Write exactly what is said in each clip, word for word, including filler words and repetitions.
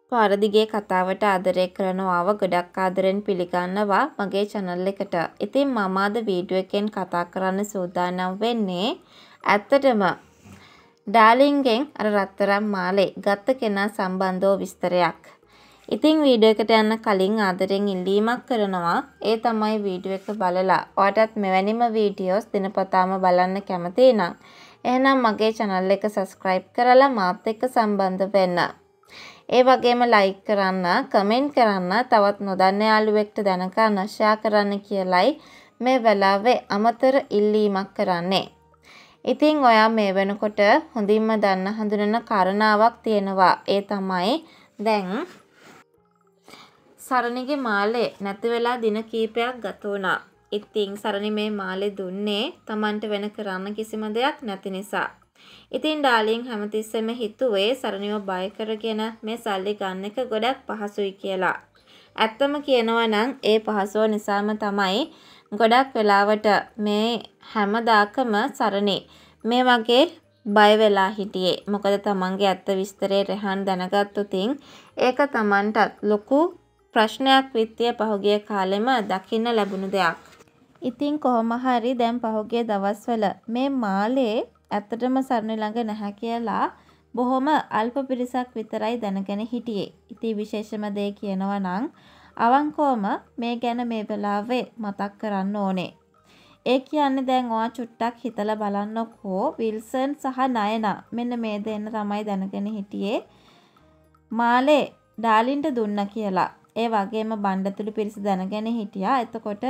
පාරදිගේ කතාවට ආදරය කරනවාව ගොඩක් ආදරෙන් පිළිගන්නවා මගේ channel එකට. ඉතින් මම අද වීඩියෝ එකෙන් කතා කරන්න සූදානම් වෙන්නේ ඇත්තටම ඩාර්ලින්ගෙන් අර රත්තරන් මාලේ ගත්ත කෙනා සම්බන්ධව විස්තරයක්. ඉතින් වීඩියෝ එකට යන්න කලින් ආදරෙන් ඉල්ලීමක් කරනවා. ඒ තමයි වීඩියෝ එක බලලා ඔයාටත් මෙවැනිම වීඩියෝස් දිනපතාම බලන්න කැමති නම් එහෙනම් මගේ channel එක subscribe කරලා මාත් එක්ක සම්බන්ධ වෙන්න. ඒ වගේම like කරන්න, comment කරන්න, තවත් නොදන්න යාළුවෙක්ට දැනගන්න share කරන්න කියලයි මේ වෙලාවේ අමතර ඉල්ලීමක් කරන්නේ. ඉතින් ඔයා මේ වෙනකොට හොඳින්ම දන්න හඳුනන කාරණාවක් තියෙනවා. ඒ තමයි දැන් සරණිගේ මාලේ නැති වෙලා දින කීපයක් ගත වුණා. ඉතින් සරණි මේ මාලේ දුන්නේ Tamanට වෙන කරන්න කිසිම දෙයක් නැති නිසා. ඉතින් ඩාර්ලින් හැමතිස්සෙම හිතුවේ සරණිව බය කරගෙන මේ සල්ලි ගන්න එක ගොඩක් පහසුයි කියලා. ඇත්තම කියනවා නම් ඒ පහසුව නිසාම තමයි ගොඩක් වෙලාවට මේ හැමදාකම සරණි මේ වගේ බය වෙලා හිටියේ. මොකද තමන්ගේ ඇත්ත විස්තරේ රෙහන් දැනගත්තොතින් ඒක තමන්ටත් ලොකු ප්‍රශ්නයක් විත්තිය පහුගිය කාලෙම දකින්න ලැබුණු දෙයක්. ඉතින් කොහොම හරි දැන් පහුගිය දවස්වල මේ මාලේ ඇත්තටම සරණි ළඟ නැහැ කියලා බොහොම අල්ප පිරිසක් විතරයි දැනගෙන හිටියේ. ඉතින් විශේෂම දේ කියනවා නම් අවංකවම මේ ගැන මේ වෙලාවේ මතක් කරන්න ඕනේ. ඒ කියන්නේ දැන් ඔයා චුට්ටක් හිතලා බලන්නකෝ විල්සන් සහ නයනා මෙන්න මේ දෙන්න තමයි දැනගෙන හිටියේ මාලේ ඩාර්ලින්ට දුන්නා කියලා. ඒ වගේම බණ්ඩතුළු පිරිස දැනගෙන හිටියා. එතකොට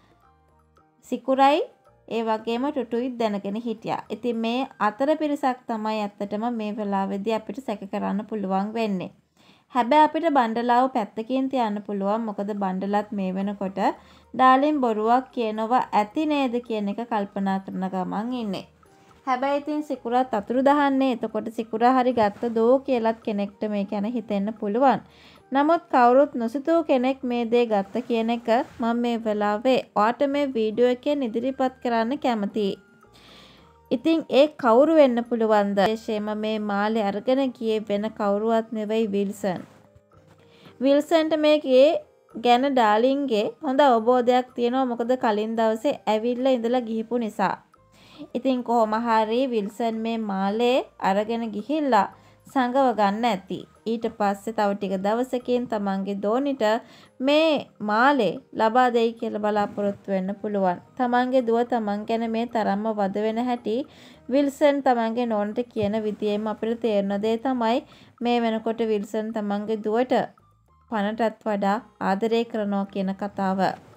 සිකුරයි ඒ වගේම ටුටුයිත් දැනගෙන හිටියා. ඉතින් මේ අතර පිරිසක් තමයි ඇත්තටම මේ වෙලාවේදී අපිට සැක කරන්න පුළුවන් වෙන්නේ. හැබැයි අපිට බණ්ඩලාව පැත්තකින් තියන්න පුළුවන්. මොකද බණ්ඩලත් මේ වෙනකොට ඩාර්ලින් බොරුවක් කියනවා ඇති නේද කියන එක කල්පනා කරන ගමන් ඉන්නේ. හැබැයි ඉතින් සිකුරත් අතුරු දහන්නේ. එතකොට සිකුරා හරි ගත්ත දෝ කියලාත් කෙනෙක්ට මේ ගැන හිතෙන්න පුළුවන්. නමුත් කවුරුත් නොසිතූ කෙනෙක් මේ දේ ගත්ත කියන එක මම මේ වෙලාවේ ඔයාට මේ වීඩියෝ එකෙන් ඉදිරිපත් කරන්න කැමතියි. ඉතින් ඒ කවුරු වෙන්න පුළුවන්ද? විශේෂයෙන්ම මේ මාලේ අරගෙන ගියේ වෙන කවුරුවත් නෙවෙයි විල්සන්. විල්සන්ට මේකේ ගැන ඩාර්ලින්ගේ හොඳ අවබෝධයක් තියෙනවා. මොකද කලින් දවසේ ඇවිල්ලා ඉඳලා ගිහිපු නිසා. ඉතින් කොහොම හරි විල්සන් මේ මාලේ අරගෙන ගිහිල්ලා සංගව ගන්න ඇති. ඊට පස්සේ තව ටික දවසකින් තමන්ගේ දෝනිට මේ මාලේ ලබා දෙයි කියලා බලාපොරොත්තු වෙන්න පුළුවන්. තමන්ගේ දුව තමන් ගැන මේ තරම්ම වද වෙන හැටි විල්සන් තමන්ගේ නෝනට කියන විදියෙම අපිට තේරෙන දේ තමයි මේ වෙනකොට විල්සන් තමන්ගේ දුවට පණටත් වඩා ආදරය කරනවා කියන කතාව.